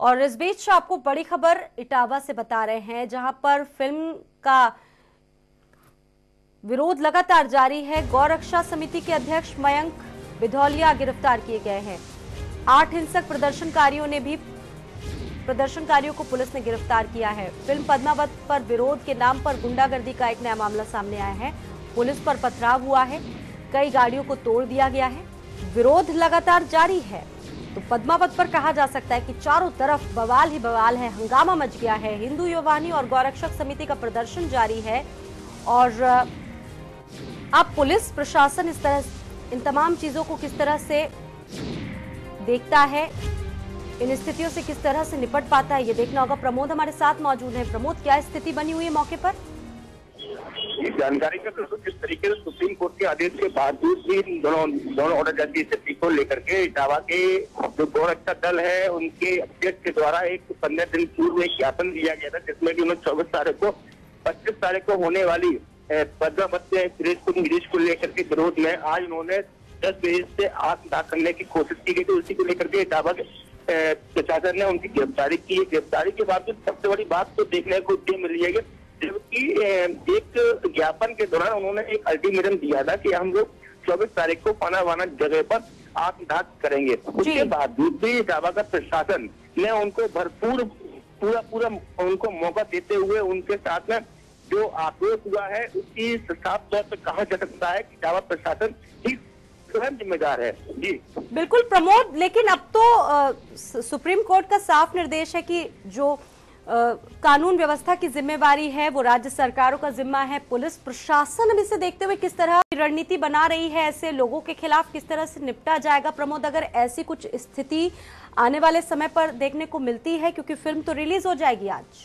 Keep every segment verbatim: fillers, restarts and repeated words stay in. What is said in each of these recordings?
और इस बीच आपको बड़ी खबर इटावा से बता रहे हैं, जहां पर फिल्म का विरोध लगातार जारी है। गौरक्षा समिति के अध्यक्ष मयंक बिधौलिया गिरफ्तार किए गए हैं। आठ हिंसक प्रदर्शनकारियों ने भी प्रदर्शनकारियों को पुलिस ने गिरफ्तार किया है। फिल्म पद्मावत पर विरोध के नाम पर गुंडागर्दी का एक नया मामला सामने आया है। पुलिस पर पथराव हुआ है, कई गाड़ियों को तोड़ दिया गया है। विरोध लगातार जारी है तो पद्मावत पर कहा जा सकता है कि चारों तरफ बवाल ही बवाल है, हंगामा मच गया है। हिंदू युवा वाहिनी और गौरक्षक समिति का प्रदर्शन जारी है और अब पुलिस प्रशासन इस तरह इन तमाम चीजों को किस तरह से देखता है, इन स्थितियों से किस तरह से निपट पाता है, ये देखना होगा। प्रमोद हमारे साथ मौजूद हैं। प्रमोद, क्या स्थिति बनी हुई है मौके पर? ये जानकारी का तो किस तरीके से सुप्रीम कोर्ट के आदेश के बावजूद भी दोनों दोनों ऑर्डर जैसी स्थिति को लेकर के इटावा के जो गौरक्षा दल है उनके अध्यक्ष के द्वारा एक पंद्रह दिन पूर्व एक ज्ञापन दिया गया था, जिसमें कि उन्होंने चौबीस तारीख को पच्चीस तारीख को होने वाली पद्मावत गिरीश को गिरीश को लेकर के विरोध में आज उन्होंने दस बजे से आत्मदाह करने की कोशिश की गई थी। उसी को लेकर के इटावा के प्रशासन ने उनकी गिरफ्तारी की। गिरफ्तारी के बावजूद सबसे बड़ी बात तो देखने को ये मिली है, जबकि एक ज्ञापन के दौरान उन्होंने एक अल्टीमेटम दिया था कि हम लोग चौबीस तारीख को पाना वाना जगह पर आत्मदाह करेंगे। उसके बावजूद भी इटावा का प्रशासन ने उनको भरपूर पूरा पूरा उनको मौका देते हुए उनके साथ में जो आक्रोश हुआ है उसकी साफ तौर पर कहा जा सकता है कि इटावा प्रशासन ही स्वयं जिम्मेदार है। जी बिल्कुल प्रमोद, लेकिन अब तो आ, सुप्रीम कोर्ट का साफ निर्देश है कि जो आ, कानून व्यवस्था की जिम्मेवारी है वो राज्य सरकारों का जिम्मा है। पुलिस प्रशासन अब इसे देखते हुए किस तरह की रणनीति बना रही है, ऐसे लोगों के खिलाफ किस तरह से निपटा जाएगा? प्रमोद, अगर ऐसी कुछ स्थिति आने वाले समय पर देखने को मिलती है, क्योंकि फिल्म तो रिलीज हो जाएगी आज।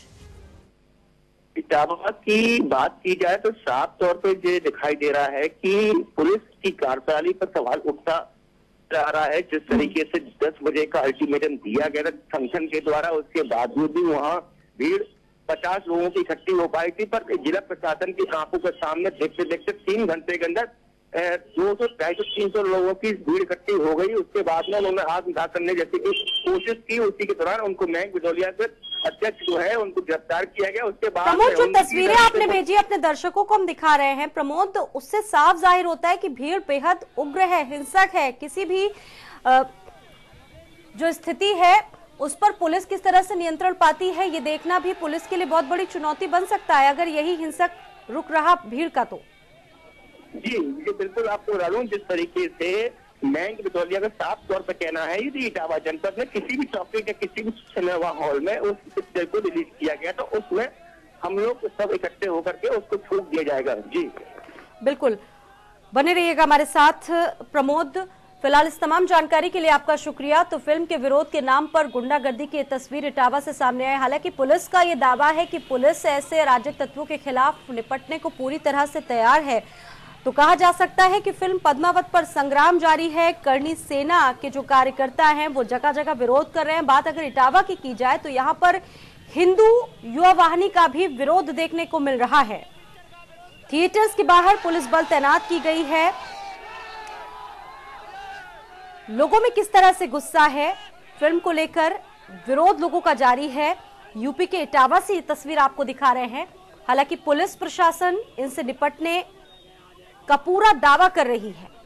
इटावा की बात की जाए तो साफ तौर पे ये दिखाई दे रहा है कि पुलिस की कार्यप्रणाली पर सवाल उठता जा रहा है। जिस तरीके से दस बजे का अल्टीमेटम दिया गया था संगठन के द्वारा, उसके बावजूद भी वहाँ भीड़ पचास लोगों की इकट्ठी हो पाई थी, पर जिला प्रशासन की आंखों के सामने देखते देखते तीन घंटे के अंदर दो सौ ढाई सौ तीन सौ लोगों की भीड़ इकट्ठी हो गई। उसके बाद में उन्होंने आत्मदाह करने जैसी की कोशिश की। उसी के दौरान उनको मयंक बिधौलिया से अध्यक्ष जो है उनको गिरफ्तार किया गया। उसके बाद प्रमोद, जो तस्वीरें आपने भेजी अपने दर्शकों को हम दिखा रहे हैं प्रमोद, उससे साफ जाहिर होता है कि भीड़ बेहद उग्र है, हिंसक है। किसी भी जो स्थिति है उस पर पुलिस किस तरह से नियंत्रण पाती है, ये देखना भी पुलिस के लिए बहुत बड़ी चुनौती बन सकता है अगर यही हिंसक रुक रहा भीड़ का। तो जी ये बिल्कुल आपको बता दूं, जिस तरीके से मयंक बिधौलिया का साफ तौर पर कहना है यदि इटावा जनपद में किसी भी चौकी के किसी भी सिनेमा हॉल में उस पिक्चर को रिलीज किया गया तो उसमें हम लोग सब इकट्ठे होकर के उसको छूट दिया जाएगा। जी बिल्कुल, बने रहिएगा हमारे साथ प्रमोद। फिलहाल इस तमाम जानकारी के लिए आपका शुक्रिया। तो फिल्म के विरोध के नाम पर गुंडागर्दी की तस्वीर इटावा से सामने आई। हालांकि पुलिस का ये दावा है कि पुलिस ऐसे अराजक तत्वों के खिलाफ निपटने को पूरी तरह से तैयार है। तो कहा जा सकता है कि फिल्म पद्मावत पर संग्राम जारी है। करणी सेना के जो कार्यकर्ता हैं वो जगह जगह विरोध कर रहे हैं। बात अगर इटावा की की जाए तो यहाँ पर हिंदू युवा वाहिनी का भी विरोध देखने को मिल रहा है। थिएटर्स के बाहर पुलिस बल तैनात की गई है। लोगों में किस तरह से गुस्सा है, फिल्म को लेकर विरोध लोगों का जारी है। यूपी के इटावा से ये तस्वीर आपको दिखा रहे हैं। हालांकि पुलिस प्रशासन इनसे निपटने का पूरा दावा कर रही है।